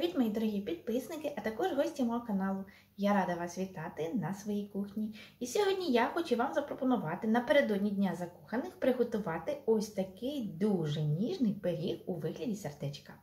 Привіт, мої дорогі підписники, а також гості мого каналу. Я рада вас вітати на своїй кухні. І сьогодні я хочу вам запропонувати напередодні Дня закоханих приготувати ось такий дуже ніжний пиріг у вигляді сердечка.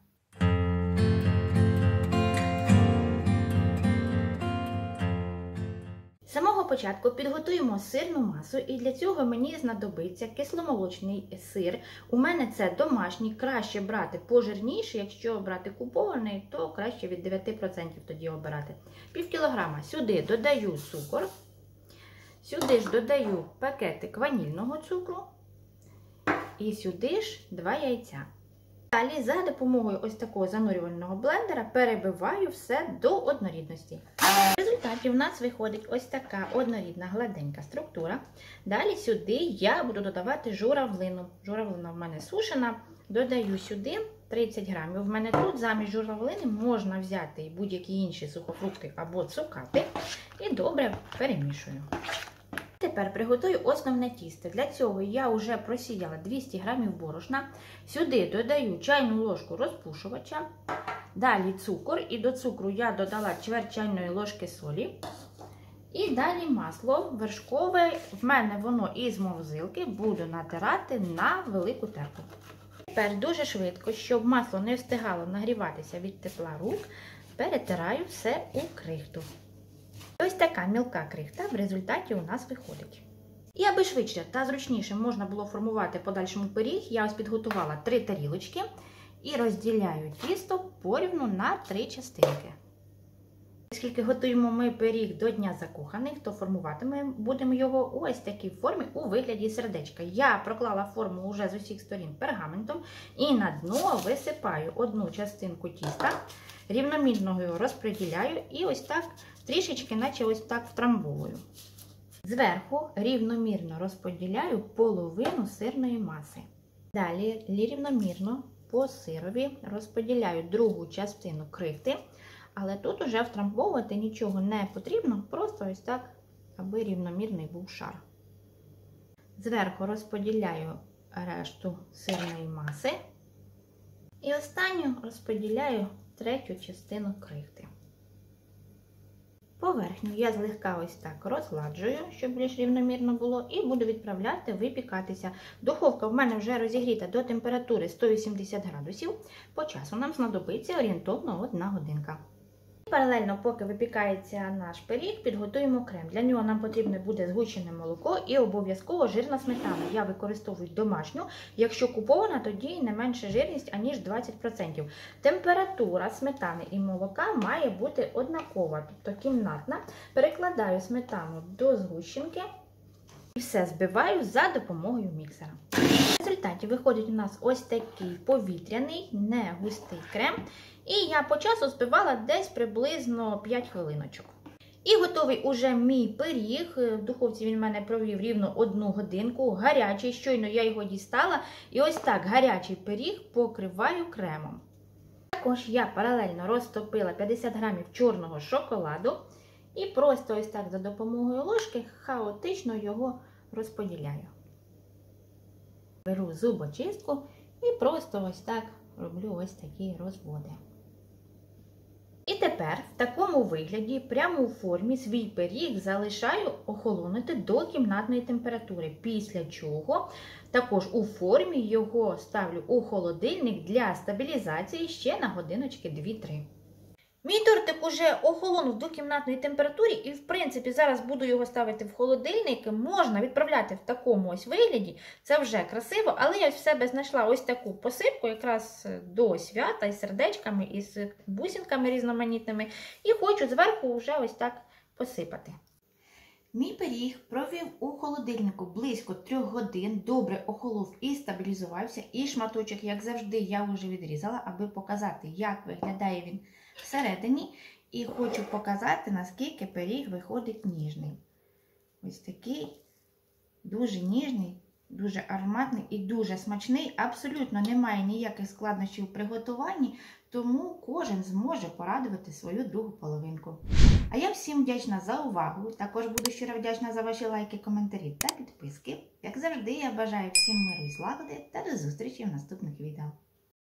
З самого початку підготуємо сирну масу, і для цього мені знадобиться кисломолочний сир. У мене це домашній, краще брати пожирніший, якщо брати купований, то краще від 9% тоді обирати. Пів кілограма. Сюди додаю цукор, сюди ж додаю пакетик ванільного цукру і сюди ж 2 яйця. Далі за допомогою ось такого занурювального блендера перебиваю все до однорідності. В результаті в нас виходить ось така однорідна гладенька структура. Далі сюди я буду додавати журавлину. Журавлина в мене сушена. Додаю сюди 30 грамів. В мене тут замість журавлини можна взяти будь-які інші сухофрукти або цукати. І добре перемішую. Тепер приготую основне тісто. Для цього я вже просіяла 200 грамів борошна. Сюди додаю чайну ложку розпушувача. Далі цукор, і до цукру я додала чверть чайної ложки солі. І далі масло вершкове, в мене воно із морозилки, буду натирати на велику терку. Тепер дуже швидко, щоб масло не встигало нагріватися від тепла рук, перетираю все у крихту. Ось така мілка крихта в результаті у нас виходить. І аби швидше та зручніше можна було формувати подальшому пиріг, я ось підготувала 3 тарілочки і розділяю тісто порівну на 3 частинки. Оскільки готуємо ми пиріг до Дня закоханих, то формувати ми будемо його у ось такій формі у вигляді сердечка. Я проклала форму вже з усіх сторін пергаментом і на дно висипаю одну частинку тіста, рівномірно його розподіляю і ось так трішечки, наче ось так втрамбовую. Зверху рівномірно розподіляю половину сирної маси. Далі рівномірно по сирові розподіляю другу частину крихти, але тут уже втрамбовувати нічого не потрібно, просто ось так, аби рівномірний був шар. Зверху розподіляю решту сирної маси і останню розподіляю третю частину крихти. Поверхню я злегка ось так розгладжую, щоб більш рівномірно було, і буду відправляти випікатися. Духовка в мене вже розігріта до температури 180 градусів. По часу нам знадобиться орієнтовно 1 годинка. Паралельно, поки випікається наш пиріг, підготуємо крем. Для нього нам потрібне буде згущене молоко і обов'язково жирна сметана. Я використовую домашню, якщо купована, тоді не менша жирність, аніж 20%. Температура сметани і молока має бути однакова, тобто кімнатна. Перекладаю сметану до згущенки і все збиваю за допомогою міксера. В результаті виходить у нас ось такий повітряний, не густий крем. І я по часу збивала десь приблизно 5 хвилиночок. І готовий уже мій пиріг. В духовці він в мене провів рівно 1 годинку. Гарячий, щойно я його дістала. І ось так гарячий пиріг покриваю кремом. Також я паралельно розтопила 50 грамів чорного шоколаду. І просто ось так за допомогою ложки хаотично його розподіляю. Беру зубочистку і просто ось так роблю ось такі розводи. І тепер в такому вигляді, прямо у формі, свій пиріг залишаю охолонути до кімнатної температури. Після чого також у формі його ставлю у холодильник для стабілізації ще на годиночки 2-3. Мій тортик уже охолонув до кімнатної температури і, в принципі, зараз буду його ставити в холодильник. Можна відправляти в такому ось вигляді, це вже красиво, але я в себе знайшла ось таку посипку якраз до свята із сердечками, із бусинками різноманітними і хочу зверху вже ось так посипати. Мій пиріг провів у холодильнику близько 3 годин, добре охолов і стабілізувався. І шматочок, як завжди, я вже відрізала, аби показати, як виглядає він всередині. І хочу показати, наскільки пиріг виходить ніжний. Ось такий дуже ніжний, дуже ароматний і дуже смачний. Абсолютно немає ніяких складнощів у приготуванні, тому кожен зможе порадувати свою другу половинку. А я всім вдячна за увагу, також буду щиро вдячна за ваші лайки, коментарі та підписки. Як завжди, я бажаю всім миру і злагоди та до зустрічі в наступних відео.